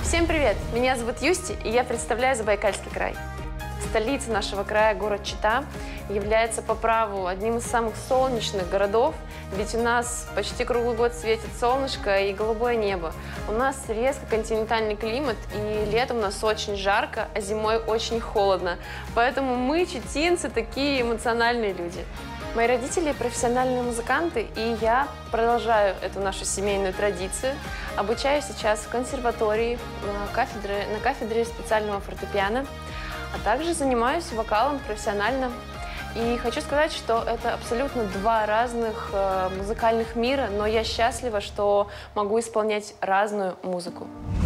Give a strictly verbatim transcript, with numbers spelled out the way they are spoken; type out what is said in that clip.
Всем привет! Меня зовут Юсти, и я представляю Забайкальский край. Столица нашего края, город Чита, является по праву одним из самых солнечных городов, ведь у нас почти круглый год светит солнышко и голубое небо. У нас резко континентальный климат, и летом у нас очень жарко, а зимой очень холодно. Поэтому мы, читинцы, такие эмоциональные люди. Мои родители профессиональные музыканты, и я продолжаю эту нашу семейную традицию. Обучаюсь сейчас в консерватории на кафедре, на кафедре специального фортепиано, а также занимаюсь вокалом профессионально. И хочу сказать, что это абсолютно два разных э, музыкальных мира, но я счастлива, что могу исполнять разную музыку.